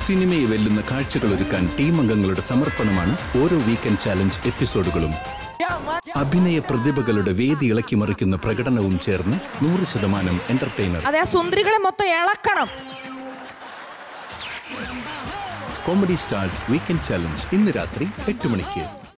സിനിമയെ വെല്ലുന്ന കാഴ്ചകൾ ഒരുക്കാൻ ടീം അംഗങ്ങളുടെ സമർപ്പണമാണ് ഓരോ വീക്കെൻഡ് ചാലഞ്ച് എപ്പിസോഡുകളും. അഭിനയ പ്രതിഭകളുടെ വേദി ഇളക്കി മറിക്കുന്ന പ്രകടനവും ചേർന്ന് 100% എന്റർടൈനർ. അതെ, സുന്ദരികളെ മൊത്തം ഇളക്കണം. കോമഡി സ്റ്റാർസ് വീക്കെൻഡ് ചാലഞ്ച് ഇന്ന് രാത്രി 8 മണിക്ക്.